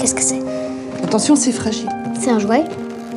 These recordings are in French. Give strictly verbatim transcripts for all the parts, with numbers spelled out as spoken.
Qu'est-ce que c'est? Attention, c'est fragile. C'est un jouet?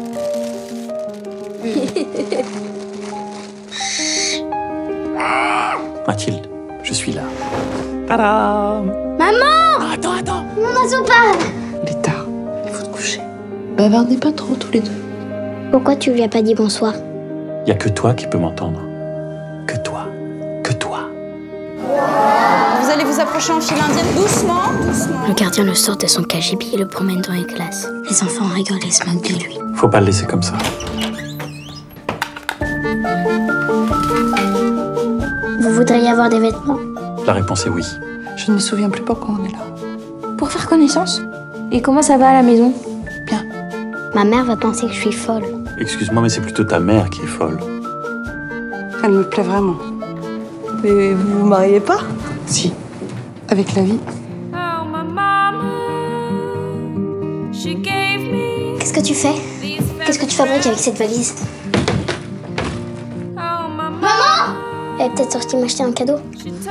Mathilde, je suis là. Tadam! Maman! Attends, attends! Mon oiseau parle! Il est tard, il faut te coucher. Bavardez pas trop tous les deux. Pourquoi tu lui as pas dit bonsoir? Y a que toi qui peux m'entendre. Que toi. Que toi. Vous allez vous approcher en file indienne doucement, doucement. Le gardien le sort de son K G B et le promène dans les classes. Les enfants rigolent et se moquent de lui. Faut pas le laisser comme ça. Vous voudriez avoir des vêtements? La réponse est oui. Je ne me souviens plus pourquoi on est là. Pour faire connaissance. Et comment ça va à la maison? Bien. Ma mère va penser que je suis folle. Excuse-moi, mais c'est plutôt ta mère qui est folle. Elle me plaît vraiment. Mais vous vous mariez pas? Si. Avec la vie. Qu'est-ce que tu fais? Qu'est-ce que tu fabriques avec cette valise? Maman! Elle est peut-être sortie m'acheter un cadeau.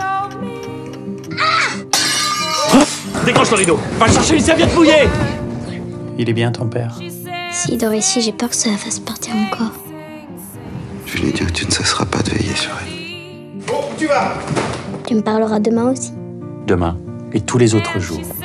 Décroche le rideau. Va chercher une serviette mouillée. Il est bien, ton père? S'il dort ici, j'ai peur que ça la fasse partir encore. Je lui ai dit que tu ne cesseras pas de veiller sur elle. Tu me parleras demain aussi? Demain et tous les autres jours.